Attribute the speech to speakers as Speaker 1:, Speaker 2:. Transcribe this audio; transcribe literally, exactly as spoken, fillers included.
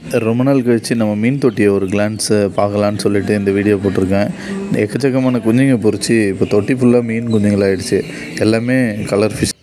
Speaker 1: ரொம்ப நாள் கழிச்சு நம்ம மீன் தொட்டியை ஒரு கிளான்ஸ் பார்க்கலான்னு சொல்லிட்டு இந்த வீடியோ போட்டிருக்கேன். எக்கச்சக்கமான குஞ்சுங்க பொரிச்சு இப்போ தொட்டி ஃபுல்லாக மீன் குஞ்சுங்களாகிடுச்சு. எல்லாமே கலர் ஃபிஷ்.